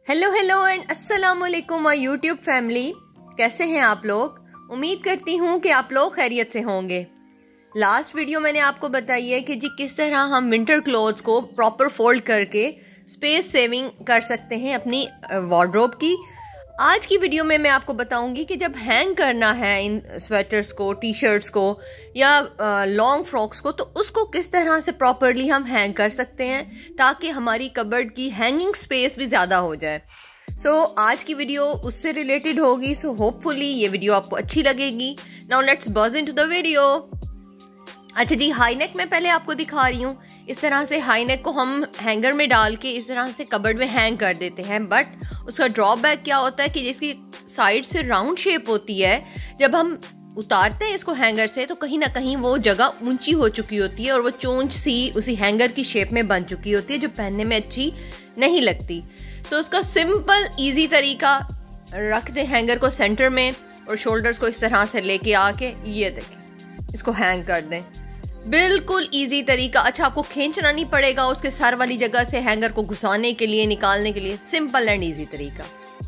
Hello and अस्सलाम वालेकुम my YouTube family. कैसे हैं आप लोग? उम्मीद करती हूँ कि आप लोग खैरियत से होंगे। लास्ट वीडियो मैंने आपको बताई है कि जी किस तरह हम विंटर क्लोथ्स को प्रॉपर फोल्ड करके स्पेस सेविंग कर सकते हैं अपनी वार्डरोब की। आज की वीडियो में मैं आपको बताऊंगी कि जब हैंग करना है इन स्वेटर्स को, टी शर्ट्स को या लॉन्ग फ्रॉक्स को, तो उसको किस तरह से प्रॉपरली हम हैंग कर सकते हैं ताकि हमारी कबर्ड की हैंगिंग स्पेस भी ज़्यादा हो जाए। आज की वीडियो उससे रिलेटेड होगी। होपफुली ये वीडियो आपको अच्छी लगेगी। Now let's buzz into the video. अच्छा जी, हाई नेक मैं पहले आपको दिखा रही हूँ। इस तरह से हाई नेक को हम हैंगर में डाल के इस तरह से कबर्ड में हैंग कर देते हैं, बट उसका ड्रॉबैक क्या होता है कि जिसकी साइड से राउंड शेप होती है, जब हम उतारते हैं इसको हैंगर से तो कहीं ना कहीं वो जगह ऊंची हो चुकी होती है और वो चोंच सी उसी हैंगर की शेप में बन चुकी होती है, जो पहनने में अच्छी नहीं लगती। उसका सिंपल ईजी तरीका, रख दे हैंगर को सेंटर में और शोल्डर्स को इस तरह से लेके आके ये देखें इसको हैंग कर दें। बिल्कुल इजी तरीका। अच्छा, आपको खींचना नहीं पड़ेगा उसके सर वाली जगह से हैंगर को घुसाने के लिए, निकालने के लिए। सिंपल एंड इजी तरीका।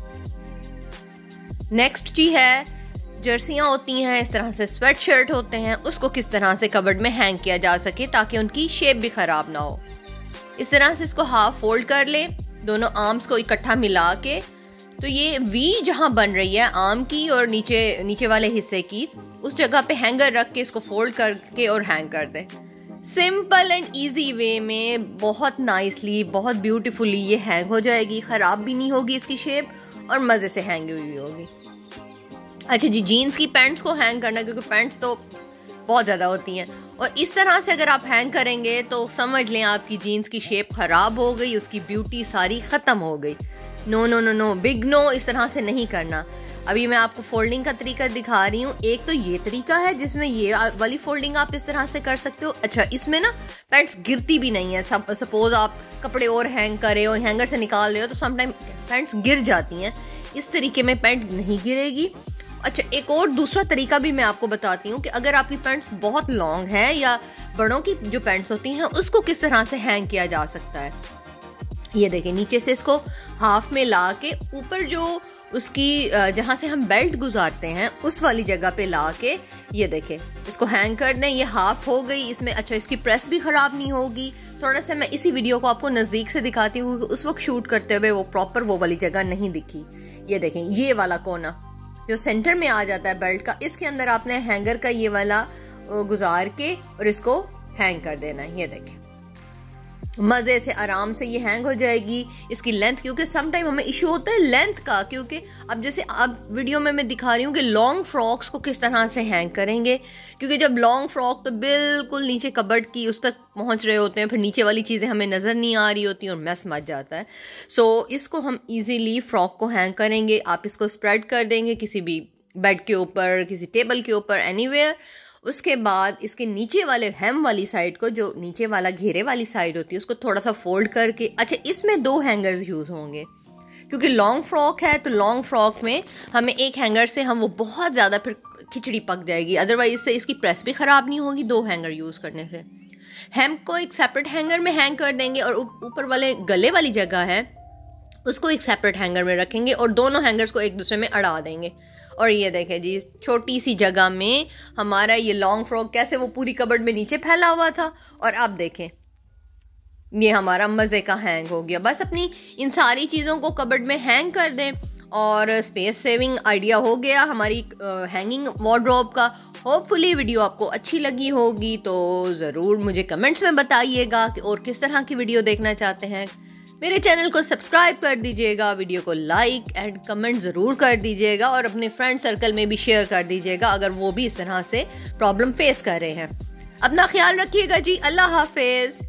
नेक्स्ट जी है, जर्सियां होती हैं, इस तरह से स्वेट शर्ट होते हैं, उसको किस तरह से कबर्ड में हैंग किया जा सके ताकि उनकी शेप भी खराब ना हो। इस तरह से इसको हाफ फोल्ड कर ले, दोनों आर्म्स को इकट्ठा मिला के, तो ये वी जहां बन रही है आर्म की और नीचे वाले हिस्से की, उस जगह पे हैंगर रख के इसको फोल्ड करके और हैंग कर दे। सिंपल एंड इजी वे में बहुत नाइसली, बहुत ब्यूटीफुली ये हैंग हो जाएगी। खराब भी नहीं होगी इसकी शेप और मजे से हैंग हुई होगी। अच्छा जी, जीन्स की पैंट्स को हैंग करना, क्योंकि पैंट्स तो बहुत ज्यादा होती हैं और इस तरह से अगर आप हैंग करेंगे तो समझ लें आपकी जीन्स की शेप खराब हो गई, उसकी ब्यूटी सारी खत्म हो गई। No no no no, big no, इस तरह से नहीं करना। अभी मैं आपको फोल्डिंग का तरीका दिखा रही हूँ। एक तो ये तरीका है जिसमें ये वाली फोल्डिंग आप इस तरह से कर सकते हो। अच्छा, इसमें ना पैंट्स गिरती भी नहीं है। सपोज आप कपड़े और हैंग करे हो, हैंगर से निकाल रहे हो, तो समटाइम पैंट्स गिर जाती हैं। इस तरीके में पैंट नहीं गिरेगी। अच्छा, एक और दूसरा तरीका भी मैं आपको बताती हूँ कि अगर आपकी पैंट्स बहुत लॉन्ग है या बड़ों की जो पैंट्स होती हैं, उसको किस तरह से हैंग किया जा सकता है। ये देखिए, नीचे से इसको हाफ में ला के ऊपर जो उसकी जहां से हम बेल्ट गुजारते हैं उस वाली जगह पे ला के ये देखें इसको हैंग कर दें। ये हाफ हो गई इसमें। अच्छा, इसकी प्रेस भी खराब नहीं होगी। थोड़ा सा मैं इसी वीडियो को आपको नजदीक से दिखाती हूँ, उस वक्त शूट करते हुए वो प्रॉपर वो वाली जगह नहीं दिखी। ये देखें, ये वाला कोना जो सेंटर में आ जाता है बेल्ट का, इसके अंदर आपने हैंगर का ये वाला गुजार के और इसको हैंग कर देना है। ये देखें, मजे से आराम से ये हैंग हो जाएगी। इसकी लेंथ, क्योंकि सम टाइम हमें इशू होता है लेंथ का, क्योंकि अब जैसे अब वीडियो में मैं दिखा रही हूँ कि लॉन्ग फ्रॉक्स को किस तरह से हैंग करेंगे, क्योंकि जब लॉन्ग फ्रॉक तो बिल्कुल नीचे कबर्ड की उस तक पहुंच रहे होते हैं, फिर नीचे वाली चीजें हमें नजर नहीं आ रही होती और मैस मच जाता है। इसको हम इजीली फ्रॉक को हैंग करेंगे। आप इसको स्प्रेड कर देंगे किसी भी बेड के ऊपर, किसी टेबल के ऊपर, एनीवेयर। उसके बाद इसके नीचे वाले हेम वाली साइड को, जो नीचे वाला घेरे वाली साइड होती है, उसको थोड़ा सा फोल्ड करके, अच्छा इसमें 2 हैंगर्स यूज होंगे क्योंकि लॉन्ग फ्रॉक है, तो लॉन्ग फ्रॉक में हमें एक हैंगर से हम वो बहुत ज्यादा फिर खिचड़ी पक जाएगी, अदरवाइज इससे इसकी प्रेस भी खराब नहीं होगी 2 हैंगर यूज करने से। हेम को एक सेपरेट हैंगर में हैंग कर देंगे और ऊपर वाले गले वाली जगह है उसको एक सेपरेट हैंगर में रखेंगे और दोनों हैंगर्स को एक दूसरे में अड़ा देंगे। और ये देखें जी, छोटी सी जगह में हमारा ये लॉन्ग फ्रॉक कैसे वो पूरी कबर्ड में नीचे फैला हुआ था, और अब देखें ये हमारा मजे का हैंग हो गया। बस अपनी इन सारी चीजों को कबर्ड में हैंग कर दें और स्पेस सेविंग आइडिया हो गया हमारी हैंगिंग वार्डरोब का। होपफुली वीडियो आपको अच्छी लगी होगी, तो जरूर मुझे कमेंट्स में बताइएगा कि और किस तरह की वीडियो देखना चाहते हैं। मेरे चैनल को सब्सक्राइब कर दीजिएगा, वीडियो को लाइक एंड कमेंट जरूर कर दीजिएगा और अपने फ्रेंड सर्कल में भी शेयर कर दीजिएगा अगर वो भी इस तरह से प्रॉब्लम फेस कर रहे हैं। अपना ख्याल रखिएगा जी। अल्लाह हाफिज।